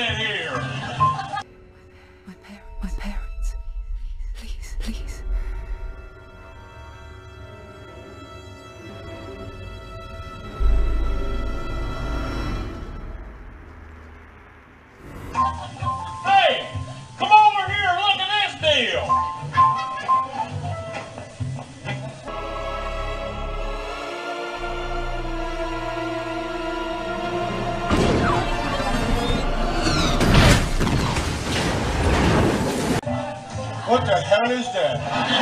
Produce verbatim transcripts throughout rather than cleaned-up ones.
in here? My, par my parents. Please, please. Hey, come over here and look at this deal. What the hell is that?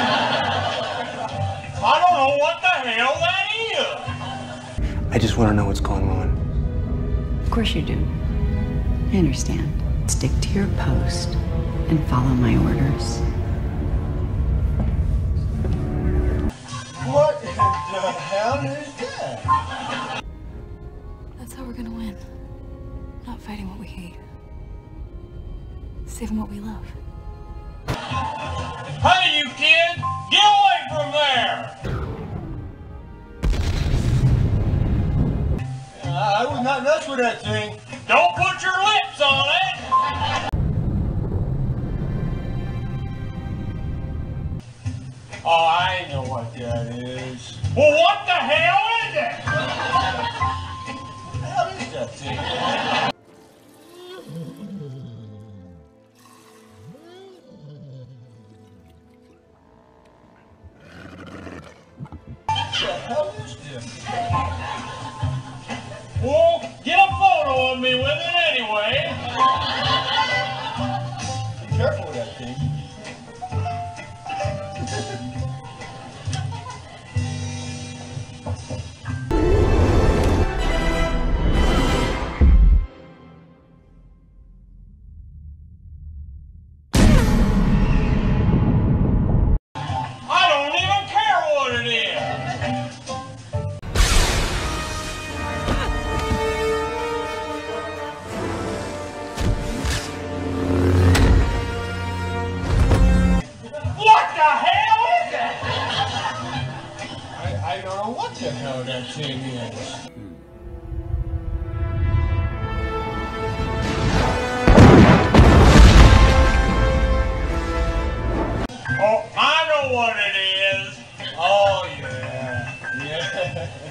I don't know what the hell that is. I just want to know what's going on. Of course you do. I understand. Stick to your post and follow my orders. What the hell is that? That's how we're gonna win. Not fighting what we hate. Saving what we love. Hey, you kid! Get away from there! Uh, I would not mess with that thing. Don't put your lips on it! Oh, I know what that is. Well, what the hell is it? What the hell is that thing? What the hell is this? Well, get a photo of me with it anyway. Be careful with that thing. I don't even care what it is. What the hell is that? I, I don't know what the hell that thing is. Oh, I know what it is. Oh, yeah. Yeah.